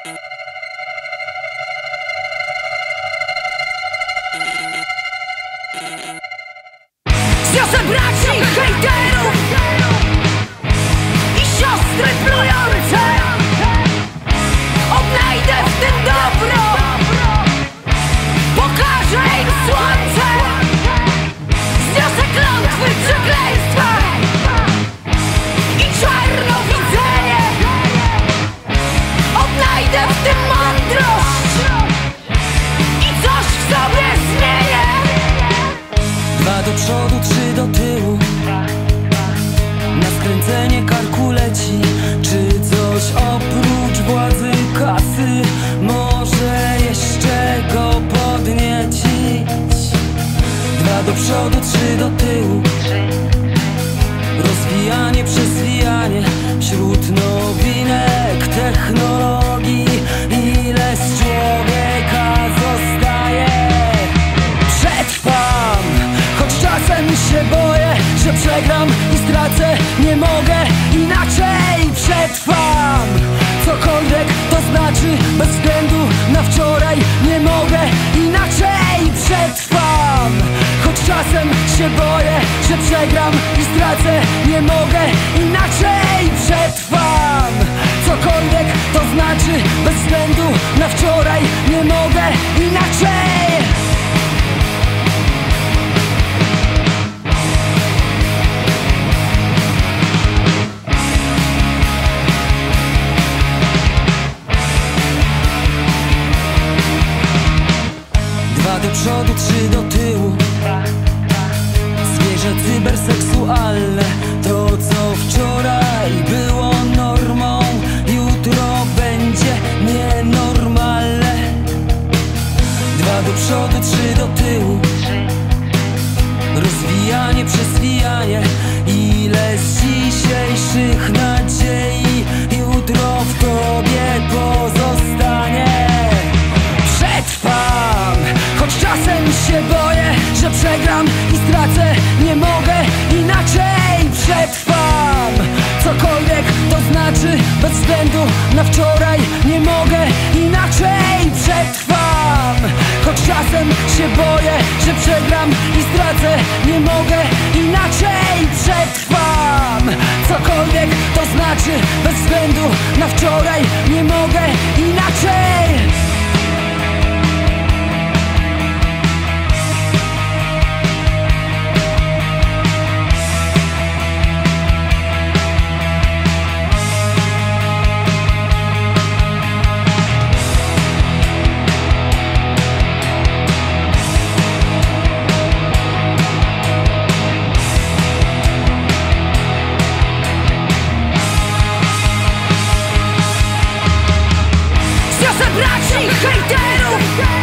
Zniosę braci hejterów i siostry plujące. Odnajdę w tym dobro, pokażę im słońce. Zniosę klątwy, przekleństwa i czarnowidzenie. Odnajdę w tym mądrość i coś w sobie zmienię. 2 do przodu, 3 do tyłu, na skręcenie karku leci. Czy coś oprócz władzy, kasy może jeszcze go podniecić? 2 do przodu, 3 do tyłu, rozwijanie, przezwijanie wśród nowinek technologii. Ile z człowieka zostaje? Przetrwam, choć czasem się boję, że przegram i stracę. Nie mogę inaczej. Przetrwam, cokolwiek to znaczy, bez względu na wczoraj. Nie mogę inaczej. Przetrwam, choć czasem się boję, że przegram i stracę. Nie mogę inaczej. Przetrwam, cokolwiek to znaczy, bez względu na wczoraj. Nie mogę inaczej. 2 do przodu, 3 do tyłu, zwierzę cyberseksualne. To co wczoraj było normą, jutro będzie nienormalne. 2 do przodu, 3 do tyłu, rozwijanie, przezwijanie. Ile z dzisiejszych nadziei jutro w tobie pozostanie? Przetrwam, choć czasem się boję, że przegram i stracę. Nie mogę inaczej. Przetrwam, cokolwiek to znaczy, bez względu na wczoraj. Nie mogę inaczej. Przetrwam, choć czasem się boję, że przegram i stracę. Nie mogę inaczej. Przetrwam, cokolwiek to znaczy, bez względu na wczoraj. Nie mogę inaczej. Zniosę braci hejterów